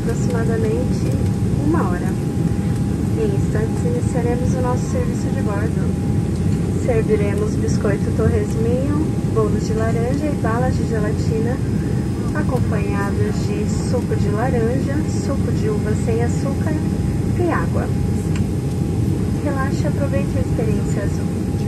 aproximadamente 1 hora. Em instantes iniciaremos o nosso serviço de bordo. Serviremos biscoito torresminho, bolos de laranja e balas de gelatina, acompanhados de suco de laranja, suco de uva sem açúcar e água. Relaxe e aproveite a experiência azul.